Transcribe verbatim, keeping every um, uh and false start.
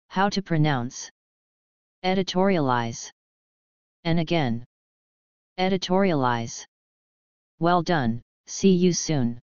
How to pronounce. Editorialize. And again. Editorialize. Well done, see you soon.